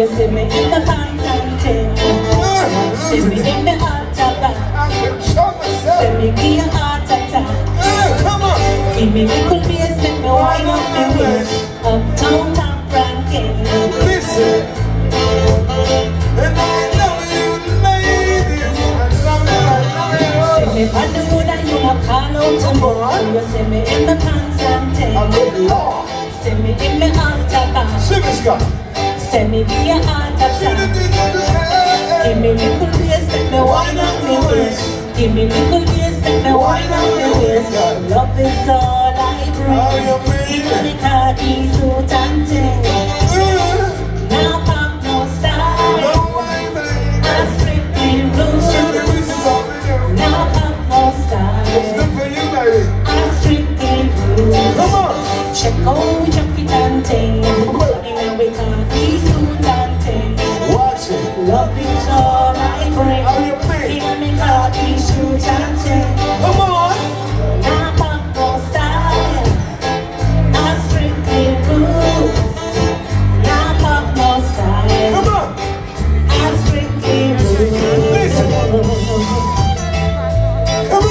You see me in the pants and tail. See me in the heart attack. See me give you heart attack. Give me little bass, let me wind up the waist. Uptown, top ranking. Listen. And I love you, ladies. I love you. See me on the road and you a call out to me. You see me in the pants and tail. See me in the heart attack. Superskas. See me give you heart attack. Give me little bass, let me wind up the waist. Give me little bass, let me wind up the waist. Love is all I bring. Even the khaki suit and ting. Now pop no style. I'm strictly blue. Now pop no style. I'm strictly blue. Check out jacket and ting. Even we khaki suit and ting. Love is all I bring. Even the khaki suit and ting. Come on. Now pop no style. I'm strictly blue. Now pop no style. Come on. I'm strictly blue. Listen. Come on.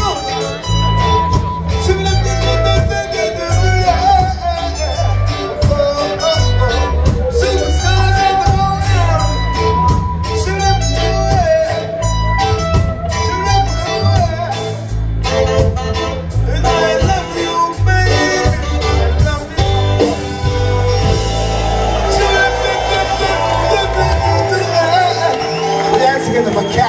If I